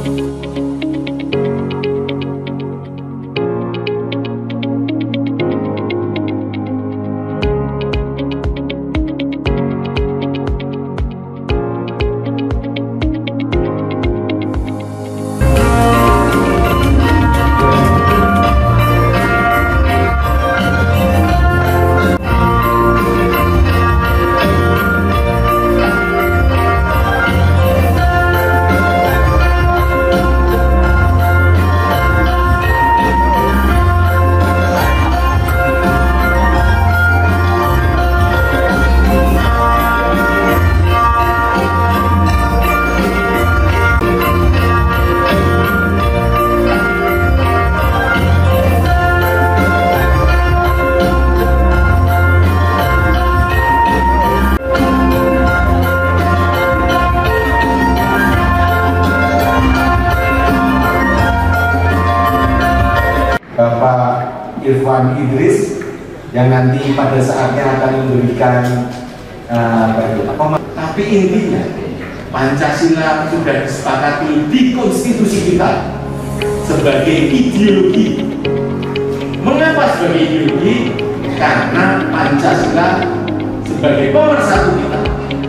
Bapak Irfan Idris yang nanti pada saatnya akan memberikan tapi intinya Pancasila sudah disepakati di konstitusi kita sebagai ideologi. Mengapa sebagai ideologi? Karena Pancasila sebagai pemersatu kita.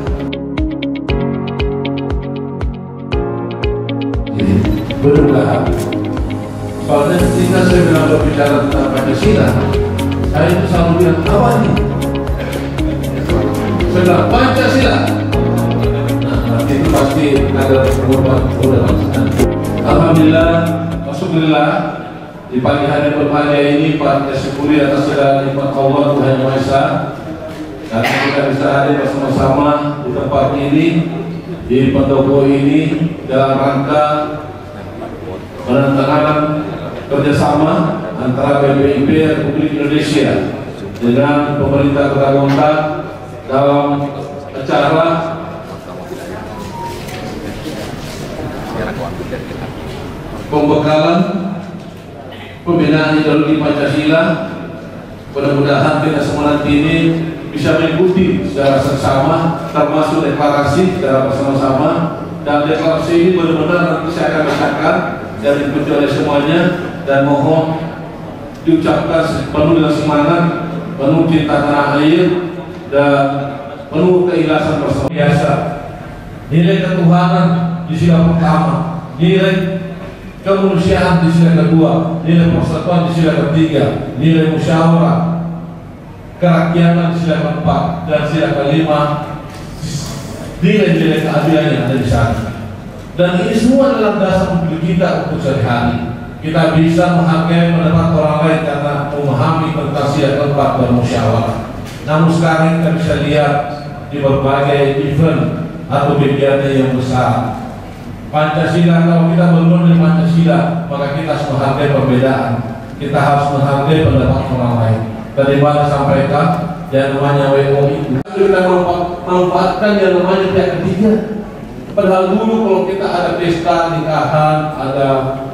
Berubah. Soalnya ketika saya bilang berbicara tentang Pancasila, saya itu selalu bilang apa nih? Saya bilang Pancasila. Nah, itu pasti ada perubahan. Alhamdulillah, Alhamdulillah di pagi hari berbahagia ini pada syukuri atas segala nikmat Allah Tuhan Yang Maha Esa, dan kita bisa hadir bersama-sama di tempat ini, di pendopo ini dalam rangka penandatanganan kerjasama antara BPIP Republik Indonesia dengan pemerintah Kota Gonta dalam acara pembekalan pembinaan ideologi Pancasila. Mudah-mudahan kita semua nanti ini bisa mengikuti secara seksama, termasuk deklarasi secara bersama-sama, dan deklarasi ini benar-benar nanti saya akan bacakan dan diikuti oleh semuanya, dan mohon diucapkan penuh dengan semangat, penuh cinta tanah air, dan penuh keikhlasan bersama. Biasa nilai ketuhanan di sila pertama, nilai kemanusiaan di sila kedua, nilai persatuan di sila ketiga, nilai musyawarah kerakyatan di sila keempat, dan sila kelima nilai-nilai keadilan yang ada di sana. Dan ini semua adalah dasar untuk kita untuk sehari-hari. Kita bisa menghargai pendapat orang lain karena memahami tentang sila keempat dan musyawarah. Namun sekarang kita bisa lihat di berbagai event atau kegiatan yang besar, Pancasila, kalau kita bermenung dengan Pancasila, maka kita harus menghargai perbedaan. Kita harus menghargai pendapat orang lain. Tadi Pak sampaikan yang namanya WO itu kita manfaatkan yang namanya pihak ketiga. Padahal dulu kalau kita ada pesta nikahan, ada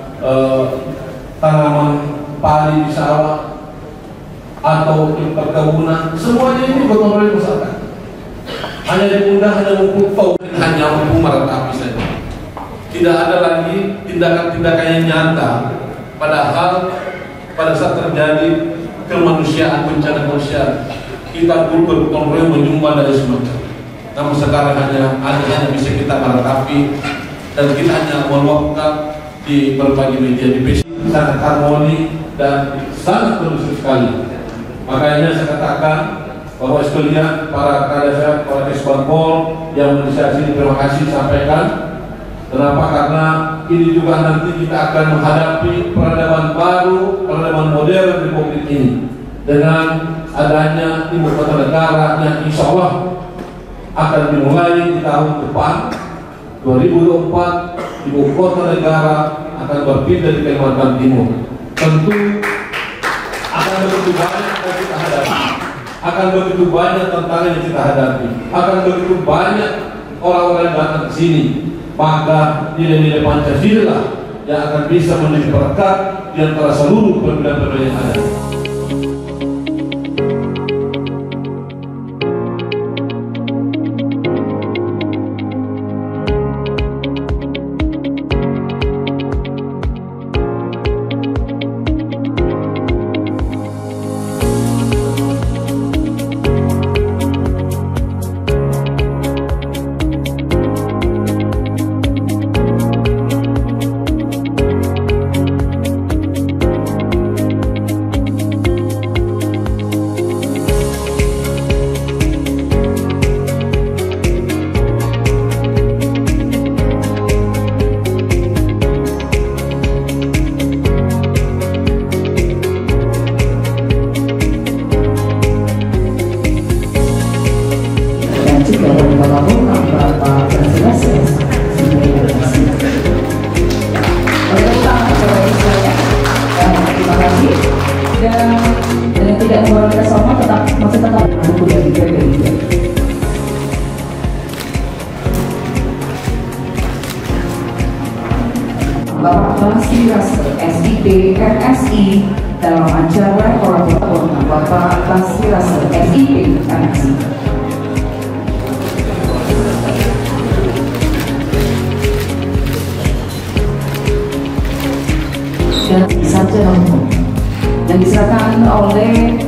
tanaman padi di sawah atau di perkebunan, semuanya ini berkontrol masyarakat. Hanya diundang, hanya memukul, hanya mampu meratapi saja. Tidak ada lagi tindakan-tindakan yang nyata. Padahal pada saat terjadi kemanusiaan, bencana kemanusiaan, kita dulu berkontrol menyumbang dari semacam. Namun sekarang hanya bisa kita meratapi, dan kita hanya meluapkan di berbagai media di PC. Sangat harmoni dan sangat kondusif sekali. Makanya saya katakan bahwa sekalian para kader, para ekspanpol yang menginisiasi, terima kasih sampaikan. Kenapa? Karena ini juga nanti kita akan menghadapi peradaban baru, peradaban modern di Republik ini dengan adanya ibu kota negara yang insya Allah akan dimulai di tahun depan 2024. Ibu kota negara akan berpindah di Kalimantan Timur. Tentu akan begitu banyak yang kita hadapi, akan begitu banyak tantangan yang kita hadapi, akan begitu banyak orang-orang yang datang ke sini. Maka nilai-nilai Pancasila yang akan bisa menjadi perekat di antara seluruh perbedaan-perbedaan yang ada. Bapak Basri Raster, SIP, MSI dalam acara kolaborasi Bapak Basri Raster, SIP, MSI. Dan sarjana hukum yang diserahkan oleh